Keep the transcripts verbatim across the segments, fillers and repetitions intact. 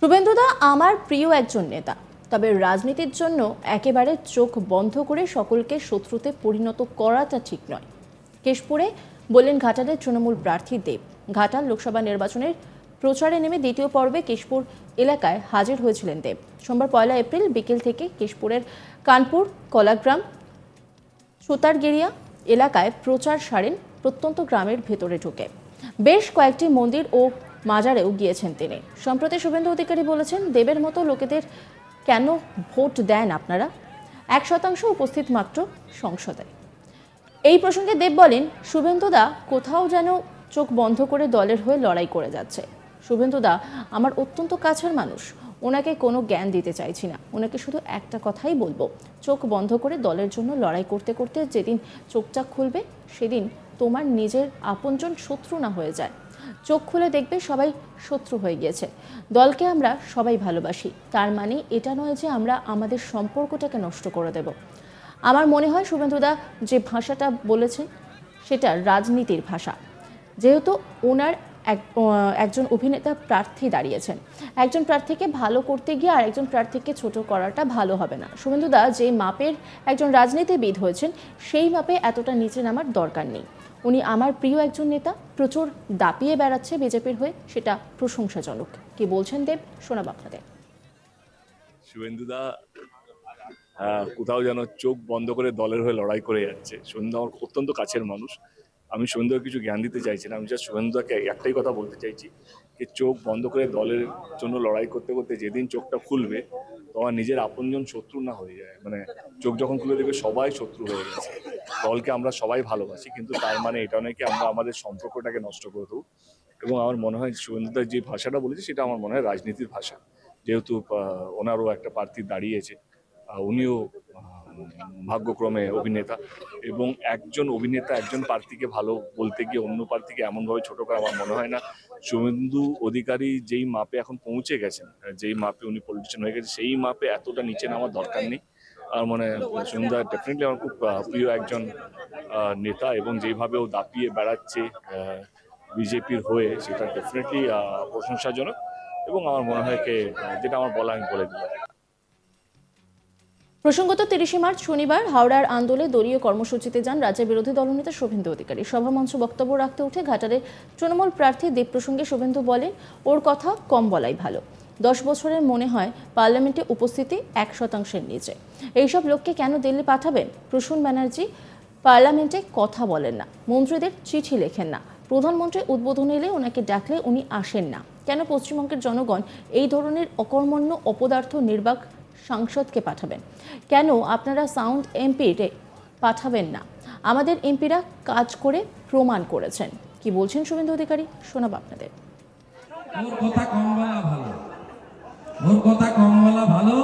শুভেন্দুদা আমার প্রিয় একজন নেতা, তবে রাজনীতির জন্য একেবারে চোখ বন্ধ করে সকলকে শত্রুতে পরিণত করাটা ঠিক নয়। কেশপুরে বললেন ঘাটালের তৃণমূল প্রার্থী দেব। ঘাটাল লোকসভা নির্বাচনের প্রচারে নেমে দ্বিতীয় পর্বে কেশপুর এলাকায় হাজির হয়েছিলেন দেব। সোমবার পয়লা এপ্রিল বিকেল থেকে কেশপুরের কানপুর, কলাগ্রাম, সুতারগেরিয়া এলাকায় প্রচার সারেন প্রত্যন্ত গ্রামের ভেতরে ঢুকে। বেশ কয়েকটি মন্দির ও মাজারেও গিয়েছেন তিনি। সম্প্রতি শুভেন্দু অধিকারী বলেছেন, দেবের মতো লোকেদের কেন ভোট দেন আপনারা? এক শতাংশ উপস্থিত মাত্র সংসদে। এই প্রসঙ্গে দেব বলেন, শুভেন্দুদা কোথাও যেন চোখ বন্ধ করে দলের হয়ে লড়াই করে যাচ্ছে। শুভেন্দুদা আমার অত্যন্ত কাছের মানুষ, ওনাকে কোনো জ্ঞান দিতে চাইছি না। ওনাকে শুধু একটা কথাই বলবো, চোখ বন্ধ করে দলের জন্য লড়াই করতে করতে যেদিন চোখটা খুলবে, সেদিন তোমার নিজের আপনজন শত্রু না হয়ে যায়। চোখ খুলে দেখবে সবাই শত্রু হয়ে গিয়েছে। দলকে আমরা সবাই ভালোবাসি, তার মানে এটা নয় যে আমরা আমাদের সম্পর্কটাকে নষ্ট করে দেব। আমার মনে হয় শুভেন্দুদা যে ভাষাটা বলেছেন সেটা রাজনীতির ভাষা। যেহেতু ওনার এক একজন অভিনেতা প্রার্থী দাঁড়িয়েছেন, একজন প্রার্থীকে ভালো করতে গিয়ে আর একজন প্রার্থীকে ছোট করাটা ভালো হবে না। শুভেন্দুদা যে মাপের একজন রাজনীতিবিদ হয়েছেন, সেই মাপে এতটা নিচে নামার দরকার নেই। উনি আমার প্রিয় একজন নেতা, প্রচুর দাপিয়ে বেড়াচ্ছে বিজেপির হয়ে, সেটা প্রশংসাজনক। কি বলছেন দেব, শোনাব আপনাদের। শুভেন্দুদা কোথাও যেন চোখ বন্ধ করে দলের হয়ে লড়াই করে যাচ্ছে। শুভেন্দু আমার অত্যন্ত কাছের মানুষ। আমি শুভেন্দুকে কিছু জ্ঞান দিতে চাইছি না, আমি জাস্ট শুভেন্দুদাকে একটাই কথা বলতে চাইছি যে চোখ বন্ধ করে দলের জন্য লড়াই করতে করতে যেদিন চোখটা খুলবে, তোমার নিজের আপনজন শত্রু না হয়ে যায়। মানে চোখ যখন খুলে দেখবে সবাই শত্রু হয়ে গেছে। দলকে আমরা সবাই ভালোবাসি, কিন্তু তার মানে এটা নয় কি আমরা আমাদের সম্পর্কটাকে নষ্ট করে দেবো। এবং আমার মনে হয় শুভেন্দুদার যে ভাষাটা বলেছে সেটা আমার মনে হয় রাজনীতির ভাষা। যেহেতু ওনারও একটা প্রার্থী দাঁড়িয়েছে, উনিও ভাগ্যক্রমে অভিনেতা, এবং একজন অভিনেতা একজন প্রার্থীকে ভালো বলতে গিয়ে অন্য প্রার্থীকে এমনভাবে ছোট করা আমার মনে হয় না। শুভেন্দু অধিকারী যেই মাপে এখন পৌঁছে গেছেন, যেই মাপে উনি পলিটিশিয়ান হয়ে গেছে, সেই মাপে এতটা নিচে নামার দরকার নেই। আর মানে শুভেন্দু ডেফিনেটলি আমার খুব প্রিয় একজন নেতা, এবং যেইভাবে ও দাপিয়ে বেড়াচ্ছে বিজেপির হয়ে, সেটা ডেফিনেটলি প্রশংসাজনক। এবং আমার মনে হয় কে যেটা আমার বলা আমি বলে দিলাম। প্রসঙ্গত তিরিশে মার্চ শনিবার হাওড়ার আন্দোলনে দলীয় কর্মসূচিতে যান রাজ্যের বিরোধী দলনেতা শুভেন্দু অধিকারী। সভামঞ্চে বক্তব্য রাখতে উঠে ঘাটালের তৃণমূল প্রার্থী দেব প্রসঙ্গে শুভেন্দু বলেন, ওর কথা কম বলাই ভালো। দশ বছরের মনে হয় পার্লামেন্টে উপস্থিতি এক শতাংশের নিচে। এইসব লোককে কেন দিল্লি পাঠাবেন? প্রসূন ব্যানার্জি পার্লামেন্টে কথা বলেন না, মন্ত্রীদের চিঠি লেখেন না, প্রধানমন্ত্রী উদ্বোধন এলে ওনাকে ডাকলে উনি আসেন না। কেন পশ্চিমবঙ্গের জনগণ এই ধরনের অকর্মণ্য অপদার্থ নির্বাক সাংসদকে পাঠাবেন? কেন আপনারা সাউন্ড এমপিতে পাঠাবেন না? আমাদের এমপিরা কাজ করে প্রমাণ করেছেন। কি বলছেন শুভেন্দু অধিকারী, শোনাব আপনাদের। ওর কথা কম বলা ভালো, ওর কথা কম বলা ভালো।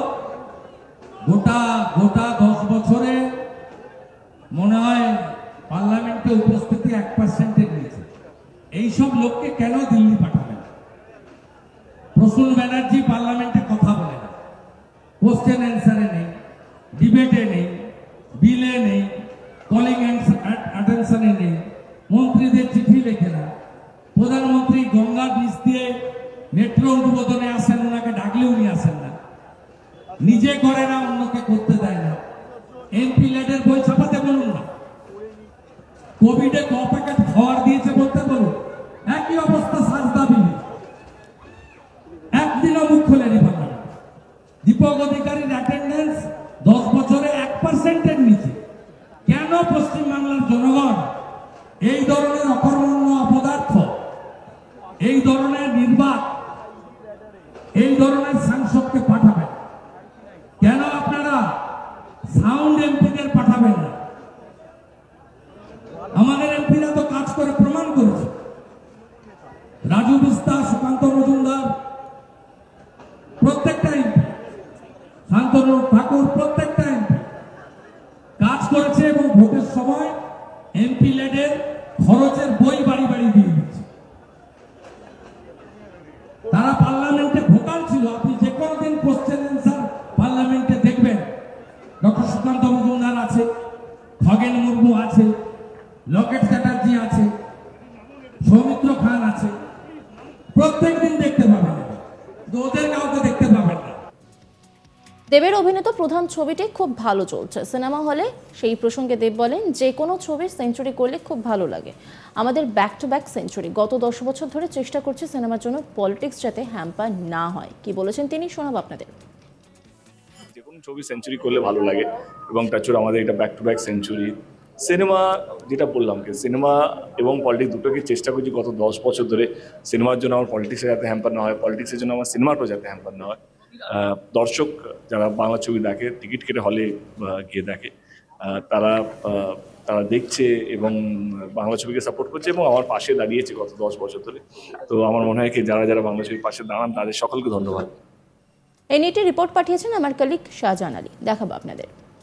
গোটা গোটা দশ বছরে মনে হয় পার্লামেন্টে উপস্থিতি এক পার্সেন্টের নিচে। এইসব লোককে কেন দিল্লি পাঠাবেন? প্রসূন ব্যানার্জি পার্লামেন্টে কথা বলে না, কোশ্চেন অ্যান্সারে নেই, ডিবেটে নেই, বিলে নেই, কলিং অ্যাটেনশনে নেই, মন্ত্রীদের চিঠি লেখে না, প্রধানমন্ত্রী গঙ্গার নিচ দিয়ে মেট্রো উদ্বোধনে আসেন, ওনাকে ডাকলে উনি আসেন না, নিজে করে না, অন্যকে করতে দেয় না। এমপি ল্যাডের বই ছাপাতে বলুন না, কোভিডে ক প্যাকেট খাওয়ার দিয়েছে বলতে বলুন। একই অবস্থা সাজদা বিলে, একদিনও মুখ খোলেনি পারলাম। দীপক অধিকারীর অ্যাটেন্ডেন্স দশ বছরে এক পার্সেন্টের নিচে। কেন পশ্চিমবাংলার জনগণ এই ধরনের অকর্মণ্য অপদার্থ, এই ধরনের নির্বাক, এই ধরনের সাংসদকে পাঠাবেন? কেন আপনারা সাউন্ড এমপিদের পাঠাবেন না? আমাদের এমপিরা তো কাজ করে প্রমাণ করেছে। রাজু বিস্তা, সুকান্ত মজুমদার, প্রত্যেকটা এমপি, শান্তনু ঠাকুর, প্রত্যেকটা এমপি কাজ করেছে, এবং ভোটের সময় এমপি লেডের খরচের বই বাড়ি বাড়ি দিয়ে দিচ্ছে। তারা পার্লামেন্টে ভোকাল ছিল। আপনি যে কোনো দিন কোশ্চেন অ্যান্সার পার্লামেন্টে দেখবেন, ডক্টর সুকান্ত মজুমদার আছে, খগেন মুর্মু আছে, লকেট চ্যাটার্জি আছে, সৌমিত্র খান আছে, প্রত্যেক দিন দেখতে পাবেন। ওদের কাউকে দেবের অভিনীত প্রধান ছবিটি খুব ভালো চলছে সিনেমা হলে। সেই প্রসঙ্গে দেব বলেন, যে কোনো ছবির সেঞ্চুরি করলে খুব ভালো লাগে। আমাদের ব্যাক টু ব্যাক সেঞ্চুরি। গত দশ বছর ধরে চেষ্টা করছি সিনেমার জন্য পলিটিক্স যাতে হ্যাম্পার না হয়। কি বলেছেন তিনি, শোনাব আপনাদের। যে কোনো ছবি সেঞ্চুরি করলে ভালো লাগে এবং তাছাড়া আমাদের এটা back to back century. Cinema যেটা বললাম কি সিনেমা এবং পলিটিক্স দুটোকে চেষ্টা করছি গত দশ বছর ধরে। সিনেমার জন্য আমার পলিটিক্সে যাতে হ্যাম্পার না হয়, পলিটিক্সের জন্য আমার সিনেমাটাও যাতে হ্যাম্পার না হয়। দর্শক যারা বাংলা ছবি দেখে, টিকিট কেটে হলে গিয়ে দেখে, তারা তারা দেখছে এবং বাংলা ছবিকে সাপোর্ট করছে এবং আমার পাশে দাঁড়িয়েছে গত দশ বছর ধরে। তো আমার মনে হয় কি যারা যারা বাংলা ছবির পাশে দাঁড়ান তাদের সকলকে ধন্যবাদ। এই নিয়ে রিপোর্ট পাঠিয়েছেন আমার কলিগ শাহজাহান আলী, দেখাবো আপনাদের।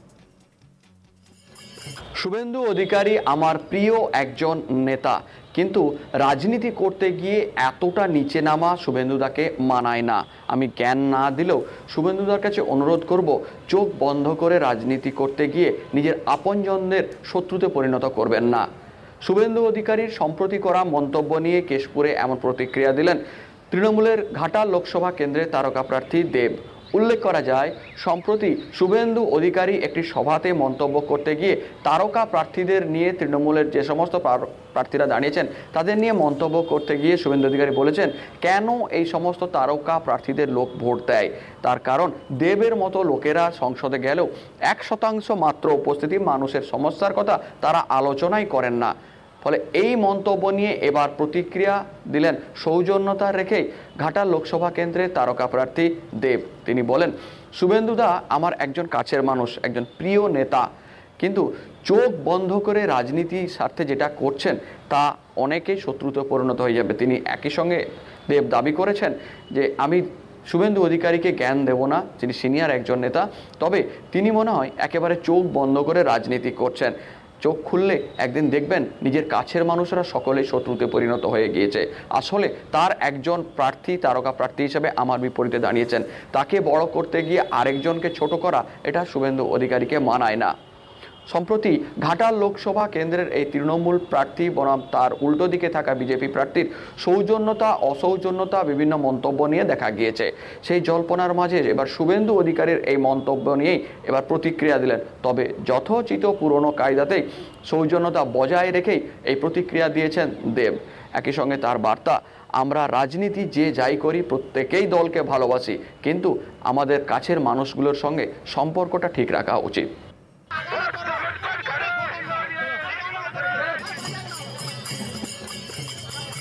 শুভেন্দু অধিকারী আমার প্রিয় একজন নেতা, কিন্তু রাজনীতি করতে গিয়ে এতটা নিচে নামা শুভেন্দুদাকে মানায় না। আমি জ্ঞান না দিলেও শুভেন্দুদার কাছে অনুরোধ করব, চোখ বন্ধ করে রাজনীতি করতে গিয়ে নিজের আপনজনদের শত্রুতে পরিণত করবেন না। শুভেন্দু অধিকারীর সম্প্রতি করা মন্তব্য নিয়ে কেশপুরে এমন প্রতিক্রিয়া দিলেন তৃণমূলের ঘাটাল লোকসভা কেন্দ্রের তারকা প্রার্থী দেব। উল্লেখ করা যায়, সম্প্রতি শুভেন্দু অধিকারী একটি সভাতে মন্তব্য করতে গিয়ে তারকা প্রার্থীদের নিয়ে, তৃণমূলের যে সমস্ত প্রার্থীরা দাঁড়িয়েছেন তাদের নিয়ে মন্তব্য করতে গিয়ে শুভেন্দু অধিকারী বলেছেন, কেন এই সমস্ত তারকা প্রার্থীদের লোক ভোট দেয়। তার কারণ, দেবের মতো লোকেরা সংসদে গেলেও এক শতাংশ মাত্র উপস্থিতি মানুষের সমস্যার কথা তারা আলোচনাই করেন না। ফলে এই মন্তব্য নিয়ে এবার প্রতিক্রিয়া দিলেন সৌজন্যতা রেখেই ঘাটাল লোকসভা কেন্দ্রের তারকা প্রার্থী দেব। তিনি বলেন, শুভেন্দুদা আমার একজন কাছের মানুষ, একজন প্রিয় নেতা, কিন্তু চোখ বন্ধ করে রাজনীতির স্বার্থে যেটা করছেন তা অনেকেই শত্রুতে পরিণত হয়ে যাবে। তিনি একই সঙ্গে দেব দাবি করেছেন যে আমি শুভেন্দু অধিকারীকে জ্ঞান দেব না, যিনি সিনিয়র একজন নেতা, তবে তিনি মনে হয় একেবারে চোখ বন্ধ করে রাজনীতি করছেন। চোখ খুললে একদিন দেখবেন নিজের কাছের মানুষরা সকলেই শত্রুতে পরিণত হয়ে গিয়েছে। আসলে তার একজন প্রার্থী, তারকা প্রার্থী হিসেবে আমার বিপরীতে দাঁড়িয়েছেন, তাকে বড় করতে গিয়ে আরেকজনকে ছোট করা, এটা শুভেন্দু অধিকারীকে মানায় না। সম্প্রতি ঘাটাল লোকসভা কেন্দ্রের এই তৃণমূল প্রার্থী বনাম তার উল্টো দিকে থাকা বিজেপি প্রার্থীর সৌজন্যতা অসৌজন্যতা বিভিন্ন মন্তব্য নিয়ে দেখা গিয়েছে। সেই জল্পনার মাঝে এবার শুভেন্দু অধিকারীর এই মন্তব্য নিয়েই এবার প্রতিক্রিয়া দিলেন। তবে যথোচিত পুরনো কায়দাতেই সৌজন্যতা বজায় রেখেই এই প্রতিক্রিয়া দিয়েছেন দেব। একই সঙ্গে তার বার্তা, আমরা রাজনীতি যে যাই করি প্রত্যেকেই দলকে ভালোবাসি, কিন্তু আমাদের কাছের মানুষগুলোর সঙ্গে সম্পর্কটা ঠিক রাখা উচিত।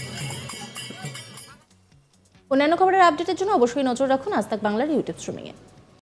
অন্যান্য খবরের আপডেটের জন্য অবশ্যই নজর রাখুন আজ তাক বাংলার ইউটিউব স্ট্রিমিংয়ে।